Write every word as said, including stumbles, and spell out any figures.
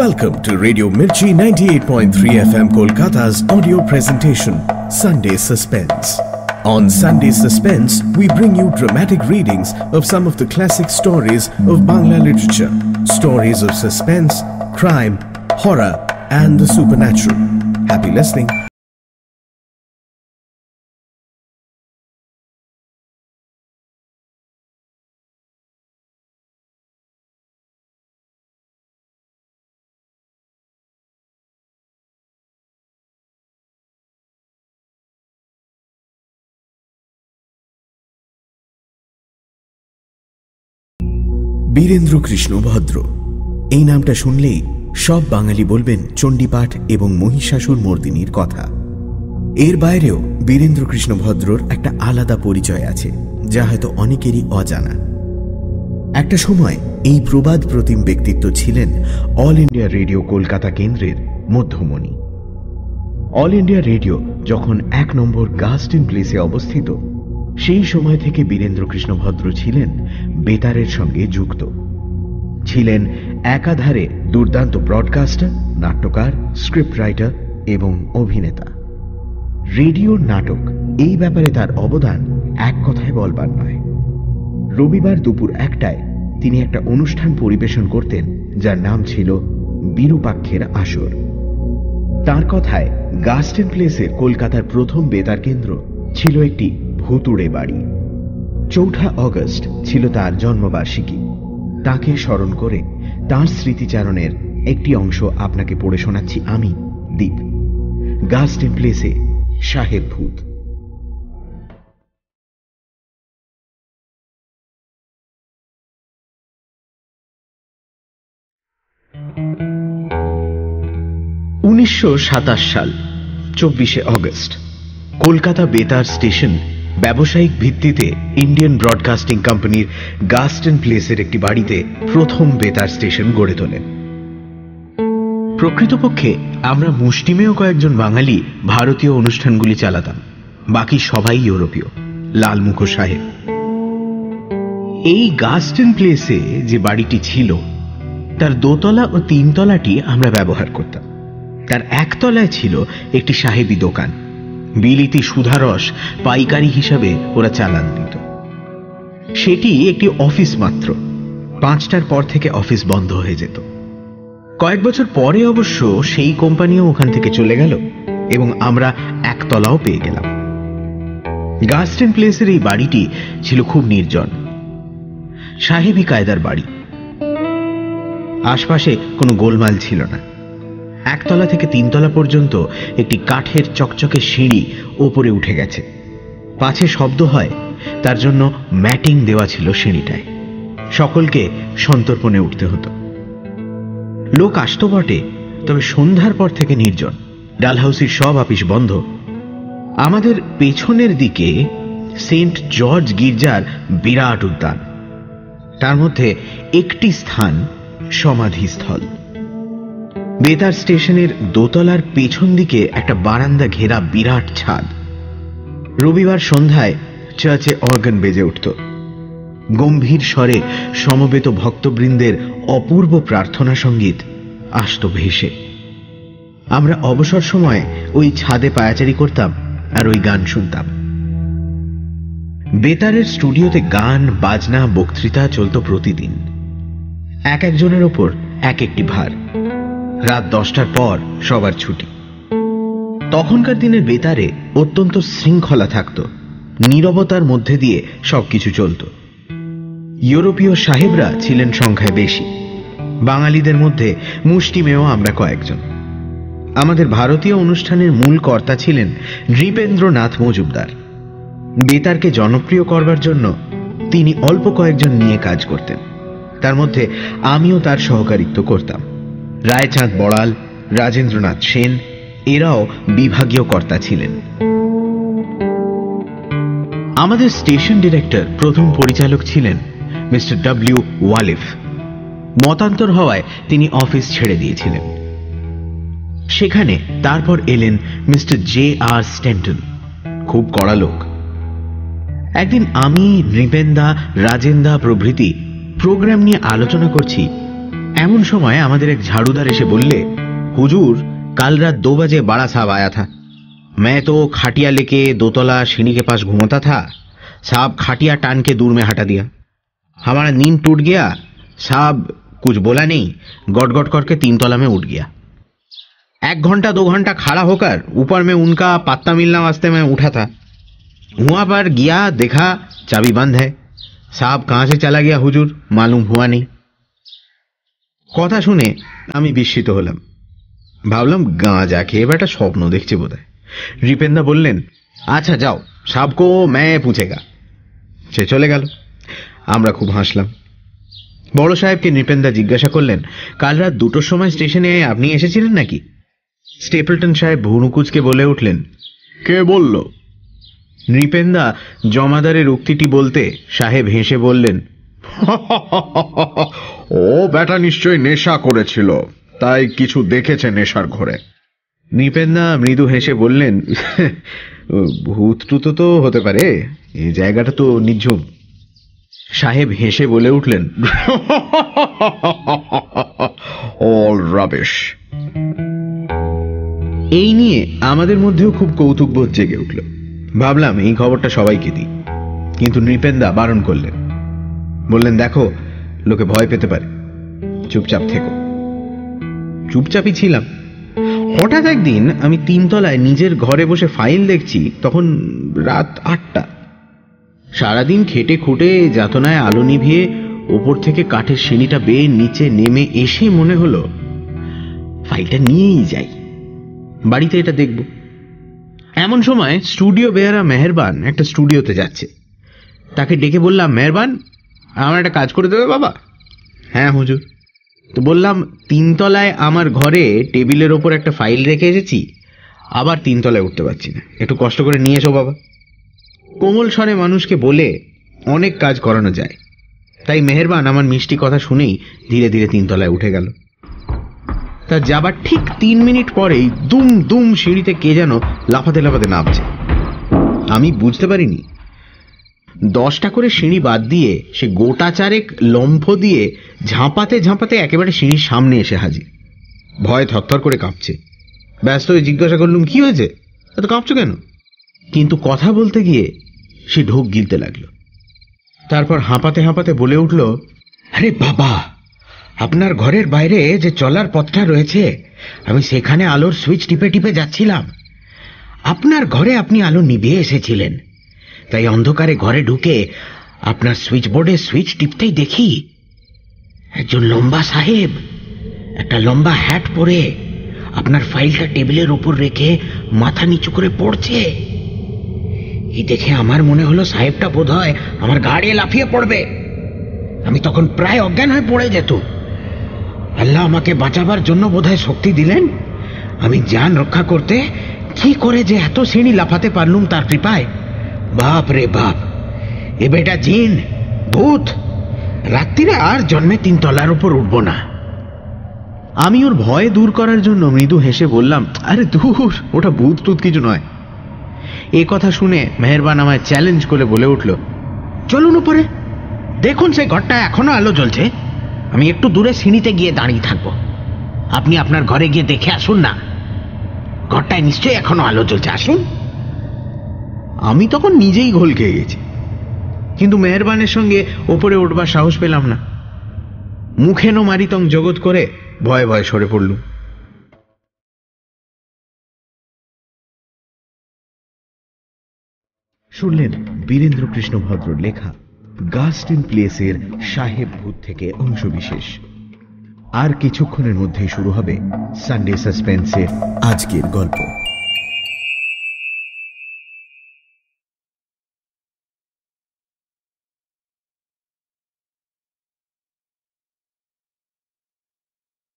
Welcome to Radio Mirchi ninety-eight point three F M Kolkata's audio presentation, Sunday Suspense. On Sunday Suspense, we bring you dramatic readings of some of the classic stories of Bangla literature. Stories of suspense, crime, horror, and the supernatural. Happy listening. Virender Krishna ভদ্র এই নামটা শুনলেই সব বাঙালি বলবেন চণ্ডীপাঠ এবং মহিষাসুর মর্দিনীর কথা। এর বাইরেও বীরেন্দ্র কৃষ্ণ ভদ্রর একটা আলাদা পরিচয় আছে, যা হয়তো অনেকেরই অজানা। একটা সময় এই প্রবাদ প্রতিম ব্যক্তিত্ব ছিলেন অল ইন্ডিয়া রেডিও কলকাতা কেন্দ্রের মধ্যমণি। অল ইন্ডিয়া রেডিও যখন এক নম্বর গাস্টিন প্লেসে অবস্থিত, সেই সময় থেকে বীরেন্দ্র কৃষ্ণ ভদ্র ছিলেন বেতারের সঙ্গে যুক্ত। ছিলেন একাধারে দুর্দান্ত ব্রডকাস্টার, নাট্যকার, স্ক্রিপ্ট রাইটার এবং অভিনেতা। রেডিওর নাটক এই ব্যাপারে তার অবদান এক কথায় বলবার নয়। রবিবার দুপুর একটায় তিনি একটা অনুষ্ঠান পরিবেশন করতেন, যার নাম ছিল বিরূপাক্ষের আসর। তার কথায় গাস্টিন প্লেসের কলকাতার প্রথম বেতার কেন্দ্র ছিল একটি ভুতুড়ে বাড়ি। চৌঠা অগস্ট ছিল তার জন্মবার্ষিকী। তাকে স্মরণ করে তার স্মৃতিচারণের একটি অংশ আপনাকে পড়ে শোনাচ্ছি আমি, দীপ। গাস্টিন প্লেসে সাহেব ভূত। উনিশশো সাতাশ সাল চব্বিশে অগস্ট কলকাতা বেতার স্টেশন ব্যবসায়িক ভিত্তিতে ইন্ডিয়ান ব্রডকাস্টিং কোম্পানির গাস্টন প্লেসের একটি বাড়িতে প্রথম বেতার স্টেশন গড়ে তোলেন। প্রকৃতপক্ষে আমরা মুষ্টিমেয় কয়েকজন বাঙালি ভারতীয় অনুষ্ঠানগুলি চালাতাম, বাকি সবাই ইউরোপীয়। লালমুখো সাহেব। এই গাস্টন প্লেসে যে বাড়িটি ছিল, তার দোতলা ও তিনতলাটি আমরা ব্যবহার করতাম। তার একতলায় ছিল একটি সাহেবী দোকান। বিলিতি সুধারস পাইকারি হিসাবে ওরা চালান দিত। সেটি একটি অফিস মাত্র। পাঁচটার পর থেকে অফিস বন্ধ হয়ে যেত। কয়েক বছর পরে অবশ্য সেই কোম্পানিও ওখান থেকে চলে গেল এবং আমরা একতলাও পেয়ে গেলাম। গাস্টন প্লেসের এই বাড়িটি ছিল খুব নির্জন, সাহেবী কায়দার বাড়ি। আশপাশে কোনো গোলমাল ছিল না। একতলা থেকে তিনতলা পর্যন্ত একটি কাঠের চকচকে সিঁড়ি ওপরে উঠে গেছে। পাছে শব্দ হয় তার জন্য ম্যাটিং দেওয়া ছিল সিঁড়িটায়। সকলকে সন্তর্পণে উঠতে হতো। লোক আসত বটে, তবে সন্ধ্যার পর থেকে নির্জন। ডালহাউসির সব অফিস বন্ধ। আমাদের পেছনের দিকে সেন্ট জর্জ গির্জার বিরাট উদ্যান, তার মধ্যে একটি স্থান সমাধিস্থল। বেতার স্টেশনের দোতলার পেছন দিকে একটা বারান্দা ঘেরা বিরাট ছাদ। রবিবার সন্ধ্যায় চার্চে অর্গান বেজে উঠত। গম্ভীর স্বরে সমবেত ভক্তবৃন্দের অপূর্ব প্রার্থনা সঙ্গীত আসত ভেসে। আমরা অবসর সময় ওই ছাদে পায়াচারি করতাম আর ওই গান শুনতাম। বেতারের স্টুডিওতে গান, বাজনা, বক্তৃতা চলত প্রতিদিন। এক একজনের ওপর এক একটি ভার। রাত দশটার পর সবার ছুটি। তখনকার দিনের বেতারে অত্যন্ত শৃঙ্খলা থাকত। নীরবতার মধ্যে দিয়ে সবকিছু চলত। ইউরোপীয় সাহেবরা ছিলেন সংখ্যায় বেশি। বাঙালিদের মধ্যে মুষ্টিমেয় আমরা কয়েকজন। আমাদের ভারতীয় অনুষ্ঠানের মূল কর্তা ছিলেন নৃপেন্দ্রনাথ মজুমদার। বেতারকে জনপ্রিয় করবার জন্য তিনি অল্প কয়েকজন নিয়ে কাজ করতেন। তার মধ্যে আমিও তার সহকারিত্ব করতাম। রায়চাঁদ বড়াল, রাজেন্দ্রনাথ সেন এরাও বিভাগীয় কর্তা ছিলেন। আমাদের স্টেশন ডিরেক্টর, প্রথম পরিচালক ছিলেন মিস্টার ডব্লিউ ওয়ালিফ। মতান্তর হওয়ায় তিনি অফিস ছেড়ে দিয়েছিলেন। সেখানে তারপর এলেন মিস্টার জে আর স্ট্যান্টন, খুব কড়া লোক। একদিন আমি, নৃপেন্দা, রাজেন্দা প্রভৃতি প্রোগ্রাম নিয়ে আলোচনা করছি, এমন সময় আমাদের এক ঝাড়ুদার এসে বললে, হুজুর कल रात दो बजे बड़ा साहब आया था। मैं तो खाटिया लेके दोतला सीढ़ी के पास घूमता था। साहब खाटिया टान के दूर में हटा दिया। हमारा नींद टूट गया। साहब कुछ बोला नहीं, गट गट करके तीन तला में उठ गया। एक घंटा दो घंटा खड़ा होकर ऊपर में उनका पत्ता मिलना वास्ते मैं उठा था। वहां पर गया, देखा चाबी बंद है। साहब कहां से चला गया हुजूर मालूम हुआ नहीं। কথা শুনে আমি বিস্মিত হলাম। ভাবলাম গাঁজা খেয়ে বেটা স্বপ্ন দেখছে বোধহয়। নৃপেন্দা বললেন, আচ্ছা যাও, সাবকো मैं पूछेगा। সে চলে গেল। আমরা খুব হাসলাম। বড় সাহেবকে নৃপেন্দা জিজ্ঞাসা করলেন, কাল রাত দুটোর সময় স্টেশনে আপনি এসেছিলেন নাকি? স্টেপলটন সাহেব ভুরুকুচকে বলে উঠলেন, কে বলল? নৃপেন্দা জমাদারের উক্তিটি বলতে সাহেব হেসে বললেন, ও বেটা নিশ্চয়ই নেশা করেছিল, তাই কিছু দেখেছে নেশার ঘরে। নৃপেন্দা মৃদু হেসে বললেন, ভূত টুতো তো হতে পারে, এই জায়গাটা তো নির্ঝুম। সাহেব হেসে বলে উঠলেন, অল রাবিশ। এই নিয়ে আমাদের মধ্যেও খুব কৌতুকবোধ জেগে উঠল। ভাবলাম এই খবরটা সবাইকে দিই, কিন্তু নৃপেন্দা বারণ করলেন। বললেন, দেখো লোকে ভয় পেতে পারে, চুপচাপ থেকো। চুপচাপই ছিলাম। হঠাৎ একদিন আমি তিনতলায় নিজের ঘরে বসে ফাইল দেখছি, তখন রাত আটটা। সারাদিন খেটে খুঁটে যাতনায় আলো নিভিয়ে ওপর থেকে কাঠের সিঁড়িটা বেয়ে নিচে নেমে এসে মনে হলো ফাইলটা নিয়েই যাই, বাড়িতে এটা দেখব। এমন সময় স্টুডিও বেয়ারা মেহেরবান একটা স্টুডিওতে যাচ্ছে। তাকে ডেকে বললাম, মেহেরবান আমার একটা কাজ করে দেবে বাবা? হ্যাঁ হুজুর। তো বললাম, তিনতলায় আমার ঘরে টেবিলের ওপর একটা ফাইল রেখে এসেছি, আবার তিনতলায় উঠতে পারছি না, একটু কষ্ট করে নিয়ে এসো বাবা। কোমল স্বরে মানুষকে বলে অনেক কাজ করানো যায়, তাই মেহেরবান আমার মিষ্টি কথা শুনেই ধীরে ধীরে তিনতলায় উঠে গেল। তা যাবার ঠিক তিন মিনিট পরেই দুম দুম সিঁড়িতে কে যেন লাফাতে লাফাতে নামছে। আমি বুঝতে পারিনি। দশটা করে সিঁড়ি বাদ দিয়ে সে গোটা চারেক লম্ফ দিয়ে ঝাঁপাতে ঝাঁপাতে একেবারে সিঁড়ির সামনে এসে হাজির। ভয়ে থরথর করে কাঁপছে। ব্যস্ত হয়ে জিজ্ঞাসা করলুম, কি হয়েছে, এত কাঁপছো কেন? কিন্তু কথা বলতে গিয়ে সে ঢোক গিলতে লাগলো। তারপর হাঁপাতে হাঁপাতে বলে উঠল, আরে বাবা, আপনার ঘরের বাইরে যে চলার পথটা রয়েছে, আমি সেখানে আলোর সুইচ টিপে টিপে যাচ্ছিলাম। আপনার ঘরে আপনি আলো নিভিয়ে এসেছিলেন, তাই অন্ধকারে ঘরে ঢুকে আপনার সুইচ বোর্ডে সুইচ টিপতেই দেখি একজন লম্বা সাহেব একটা লম্বা হ্যাট পরে আপনার ফাইলটা টেবিলের উপর রেখে মাথা নিচু করে পড়ছে। এই দেখে আমার মনে হলো সাহেবটা বোধহয় আমার ঘাড়ে লাফিয়ে পড়বে। আমি তখন প্রায় অজ্ঞান হয়ে পড়ে যেত। আল্লাহ আমাকে বাঁচাবার জন্য বোধহয় শক্তি দিলেন। আমি জান রক্ষা করতে কি করে যে এত সিঁড়ি লাফাতে পারলুম তার কৃপায়। বাপ রে বাপ, এ বেটা জিন, ভূত, রাত্রিরে আর জন্মে তিন তলার উপর উঠব না। আমি ওর ভয় দূর করার জন্য মৃদু হেসে বললাম, আরে দূর, ওটা ভূত টুত কিছু নয়। এ কথা শুনে মেহেরবান আমায় চ্যালেঞ্জ করে বলে উঠল, চলুন উপরে, দেখুন সেই ঘরটা এখনো আলো জ্বলছে। আমি একটু দূরে সিঁড়িতে গিয়ে দাঁড়িয়ে থাকবো, আপনি আপনার ঘরে গিয়ে দেখে আসুন না, ঘরটায় নিশ্চয়ই এখনো আলো জ্বলছে, আসুন। আমি তখন নিজেই ঘোল খেয়ে গেছি, কিন্তু মেহেরবানের সঙ্গে ওপরে উঠবার সাহস পেলাম না। মুখে নো মারিতং জগৎ করে ভয়ে ভয়ে সরে পড়লুম। শুনলেন বীরেন্দ্র কৃষ্ণ ভদ্রর লেখা গাস্টিন প্লেসের সাহেব ভূত থেকে অংশবিশেষ। আর কিছুক্ষণের মধ্যেই শুরু হবে সানডে সাসপেন্সের আজকের গল্প।